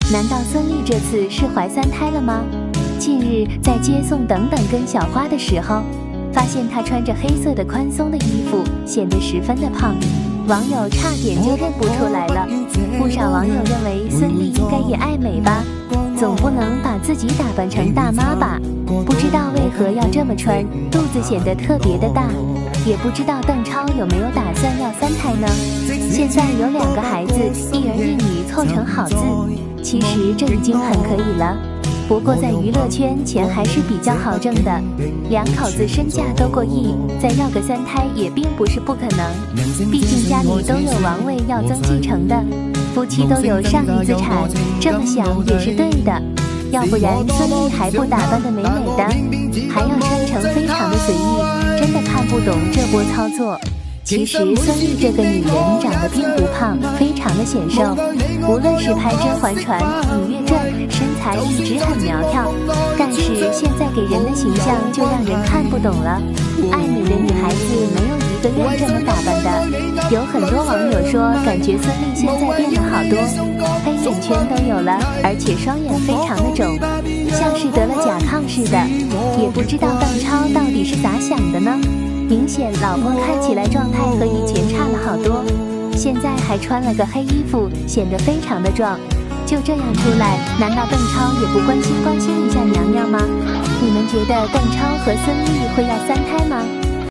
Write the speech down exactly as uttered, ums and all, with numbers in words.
难道孙俪这次是怀三胎了吗？近日在接送等等跟小花的时候，发现她穿着黑色的宽松的衣服，显得十分的胖，网友差点就认不出来了。不少网友认为孙俪应该也爱美吧，总不能把自己打扮成大妈吧？不知道为何要这么穿，肚子显得特别的大。也不知道邓超有没有打算要三胎呢？现在有两个孩子，一儿一女凑成好字，其实这已经很可以了。不过在娱乐圈钱还是比较好挣的，两口子身价都过亿，再要个三胎也并不是不可能。毕竟家里都有王位要增继承的，夫妻都有上亿资产，这么想也是对的。要不然孙俪还不打扮得美美的，还要穿成非常的随意，真的看不懂这波操作。其实孙俪这个女人长得并不胖，非常的显瘦，无论是拍《甄嬛传》《芈月传》，身材一直很苗条。但是现在给人的形象就让人看不懂了，爱美的女孩子没有一个愿这么打扮的。有很多网友说，感觉孙俪现在变了好多，黑眼圈都有了，而且双眼非常的肿，像是得了甲亢似的。也不知道邓超到底是咋想的呢？明显老婆看起来状态和以前差了好多，现在还穿了个黑衣服，显得非常的壮。就这样出来，难道邓超也不关心关心一下娘娘吗？你们觉得邓超和孙俪会要三胎吗？